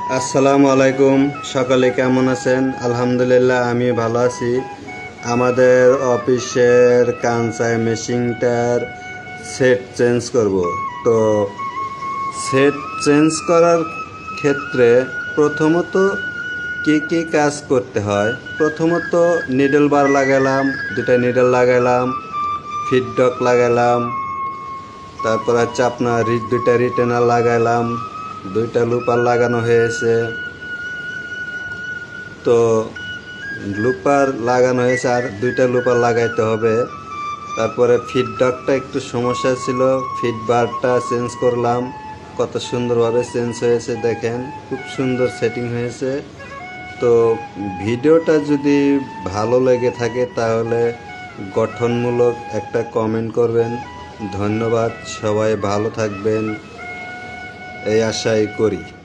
আসসালামু আলাইকুম। সকালে কেমন আছেন? আলহামদুলিল্লাহ আমি ভালো আছি। আমাদের অফিসের কানসাই মেশিনটার সেট চেঞ্জ করব। তো সেট চেঞ্জ করার ক্ষেত্রে প্রথমত কি কাজ করতে হয়, প্রথমত নিডল বার লাগালাম, দুটা নিডল লাগালাম, ফিডডক লাগালাম, তারপর হচ্ছে আপনার দুইটা রিটেনার লাগালাম, দুইটা লুপার লাগানো হয়েছে। তো লুপার লাগানো হয়েছে, আর দুইটা লুপার লাগাইতে হবে। তারপরে ফিডডকটা একটু সমস্যা ছিল, ফিডবারটা চেঞ্জ করলাম, কত সুন্দরভাবে চেঞ্জ হয়েছে দেখেন, খুব সুন্দর সেটিং হয়েছে। তো ভিডিওটা যদি ভালো লেগে থাকে তাহলে গঠনমূলক একটা কমেন্ট করবেন। ধন্যবাদ, সবাই ভালো থাকবেন এই আশাই করি।